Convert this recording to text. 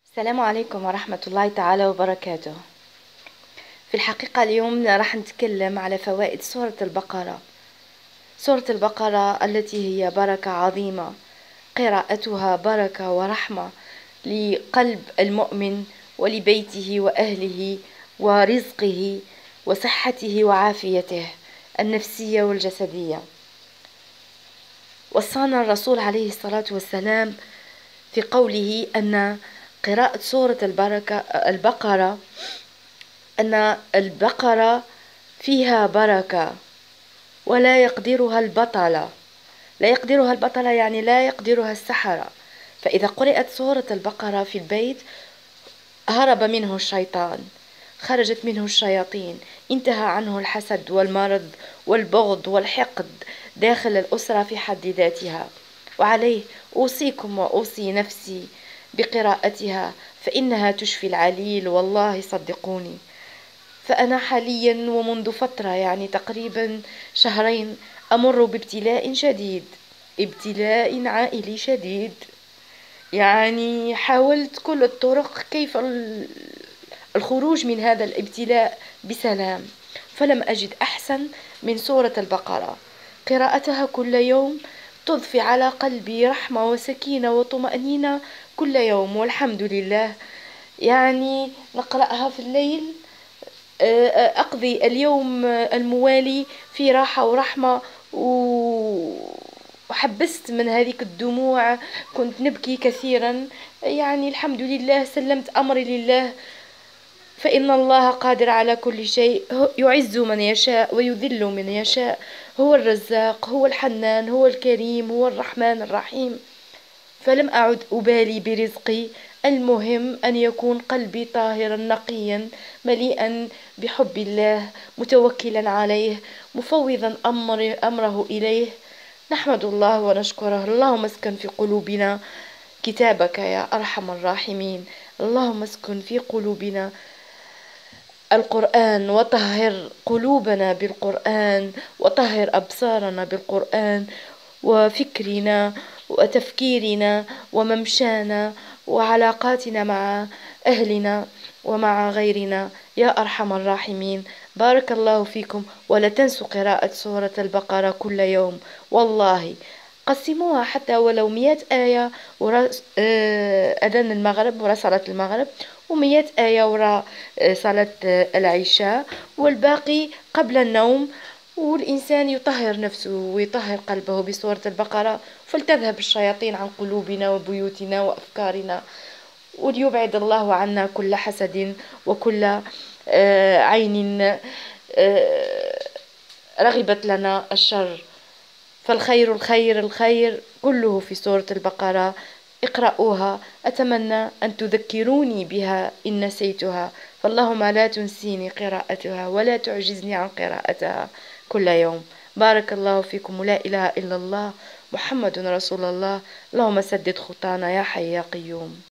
السلام عليكم ورحمة الله تعالى وبركاته. في الحقيقة اليوم راح نتكلم على فوائد سورة البقرة. سورة البقرة التي هي بركة عظيمة، قراءتها بركة ورحمة لقلب المؤمن ولبيته وأهله ورزقه وصحته وعافيته النفسية والجسدية. وصانا الرسول عليه الصلاة والسلام في قوله أن قراءة سورة البقرة أن البقرة فيها بركة ولا يقدرها البطلة. لا يقدرها البطلة يعني لا يقدرها السحرة. فإذا قرأت سورة البقرة في البيت هرب منه الشيطان، خرجت منه الشياطين، انتهى عنه الحسد والمرض والبغض والحقد داخل الأسرة في حد ذاتها. وعليه أوصيكم وأوصي نفسي بقراءتها، فإنها تشفي العليل، والله صدقوني. فأنا حاليا ومنذ فترة يعني تقريبا شهرين أمر بابتلاء شديد، ابتلاء عائلي شديد. يعني حاولت كل الطرق كيف الخروج من هذا الابتلاء بسلام، فلم أجد أحسن من سورة البقرة. قراءتها كل يوم تضفي على قلبي رحمة وسكينة وطمأنينة كل يوم، والحمد لله. يعني نقرأها في الليل، أقضي اليوم الموالي في راحة ورحمة، وحبست من هذيك الدموع، كنت نبكي كثيرا. يعني الحمد لله سلمت أمري لله، فإن الله قادر على كل شيء، يعز من يشاء ويذل من يشاء، هو الرزاق، هو الحنان، هو الكريم، هو الرحمن الرحيم. فلم أعد أبالي برزقي، المهم أن يكون قلبي طاهرا نقيا مليئا بحب الله، متوكلا عليه، مفوضا أمره إليه. نحمد الله ونشكره. اللهم اسكن في قلوبنا كتابك يا أرحم الراحمين. اللهم اسكن في قلوبنا القرآن، وطهر قلوبنا بالقرآن، وطهر أبصارنا بالقرآن، وفكرنا وتفكيرنا وممشانا وعلاقاتنا مع أهلنا ومع غيرنا يا أرحم الراحمين. بارك الله فيكم، ولا تنسوا قراءة سورة البقرة كل يوم. والله قسموها حتى ولو 100 آية وراء أذان المغرب، وراء صلاة المغرب، و100 آية وراء صلاة العشاء، والباقي قبل النوم. والإنسان يطهر نفسه ويطهر قلبه بسورة البقرة، فلتذهب الشياطين عن قلوبنا وبيوتنا وأفكارنا، وليبعد الله عنا كل حسد وكل عين رغبت لنا الشر. فالخير الخير الخير كله في سورة البقرة. اقرأوها، أتمنى أن تذكروني بها إن نسيتها، فاللهم لا تنسيني قراءتها ولا تعجزني عن قراءتها كل يوم. بارك الله فيكم، ولا إله إلا الله، محمد رسول الله. اللهم سدد خطانا يا حي يا قيوم.